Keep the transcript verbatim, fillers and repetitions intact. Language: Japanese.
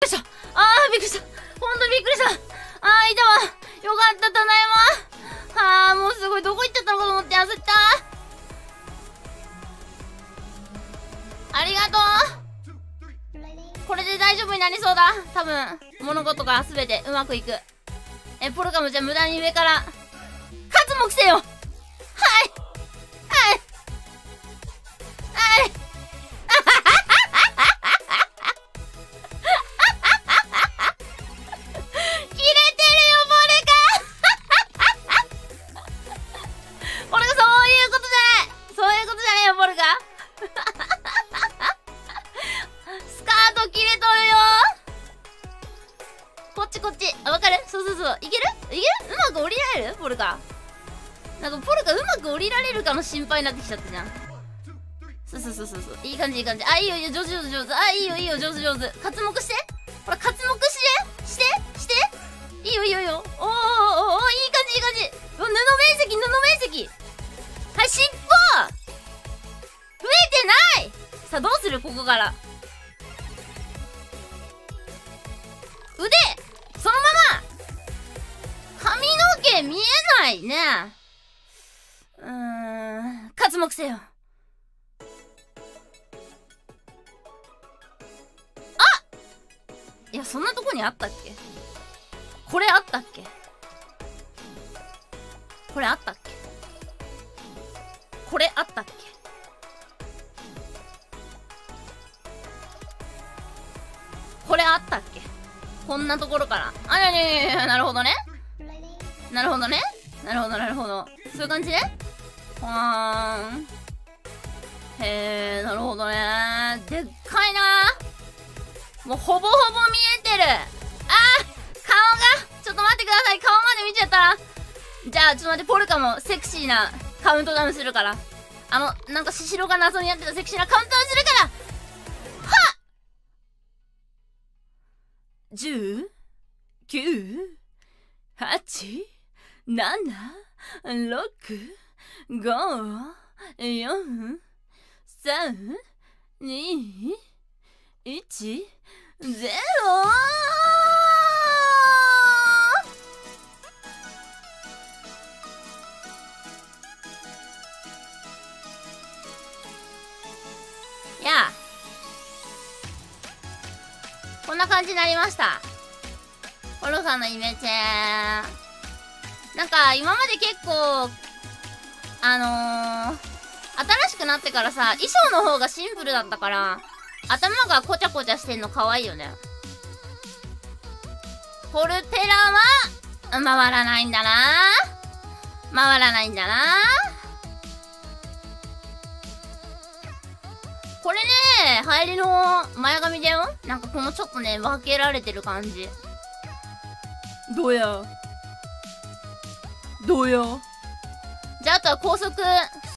りした。あー、びっくりした。ほんとびっくりした。あー、いたわ。よかった、ただいま。あー、もうすごい、どこ行っちゃったのかと思って焦った。ありがとう。これで大丈夫になりそうだ。多分、物事がすべてうまくいく。え、ポルカもじゃあ無駄に上から、活目せよ。はい。はい。はい。ポルカなんかポルカうまく降りられるかの心配になってきちゃったじゃん。そうそうそうそうそう、いい感じいい感じ。あ、いいよいいよ、上手上手上手。あ、いいよいいよ、上手上手。活目して、ほら活目してしてしていいよいいよいいよ。おーおーおー、いい感じいい感じ。布面積布面積。はい、尻尾増えてない。さあどうする、ここから腕そのまま。髪の毛見えないね。うーん、活目せよ。あ、いや、そんなとこにあったっけ。これあったっけ。これあったっけ。これあったっけ。これあったっけ。こんなところから。あ、なにななるほどね。なるほどね。なるほどなるほど。そういう感じね。はーん。へえ、なるほどね。でっかいな。もうほぼほぼ見えてる。あー、顔がちょっと待ってください。顔まで見ちゃったら。じゃあちょっと待って、ポルカもセクシーなカウントダウンするから。あのなんかシシロが謎にやってたセクシーなカウントダウンするから。はっ、じゅう、きゅう、はち、なな、ろく、ご、よん、さん、に、いち、ゼロ。いや、こんな感じになりました。ポルカのイメチェン。なんか今まで結構あのー、新しくなってからさ、衣装の方がシンプルだったから頭がこちゃこちゃしてんの可愛いよね。ポルテラは回らないんだな。回らないんだな。これね、入りの前髪だよ。なんかこのちょっとね分けられてる感じ。どうやどうや。じゃああとは高速